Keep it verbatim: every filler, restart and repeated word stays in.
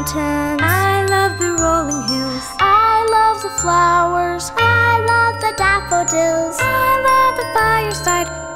mountains. I love the rolling hills. I love the flowers. I love the daffodils. I love the fireside.